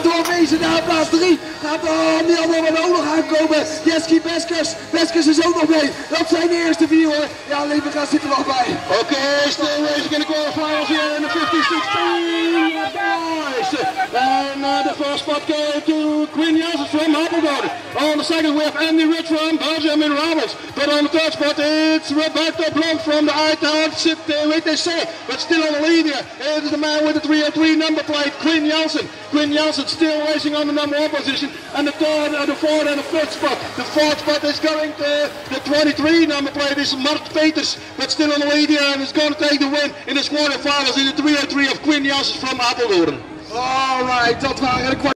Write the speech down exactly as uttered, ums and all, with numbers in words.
gaat doorwezen naar plaats drie. Gaat oh, die andere wat ook nog aankomen. Jeski Beskers. Beskers is ook nog mee. Dat zijn de eerste vier hoor. Ja, Levergas zit er nog bij. Oké, okay, still racing in the quarterfinals here in the fifty sixteen boys. And uh, the first spot goes to Quinn Jansen from Apeldoorn. On the second we have Andy Rich from Belgium in Ravels. But on the third spot it's Roberto Blanc from the I-Town Sit with they say. But still on the lead here. It is the man with the three oh three number plate, Quinn Jansen. Quinn Jansen still racing on the number one position. And the third, uh, the fourth and the fifth spot. The fourth spot is going to the twenty-three number plate is Mart Peters. But still on the lead here and is going to take the win in the quarterfinals in the three oh three of Quinn Jansen from Apeldoorn. Alright, dat waren de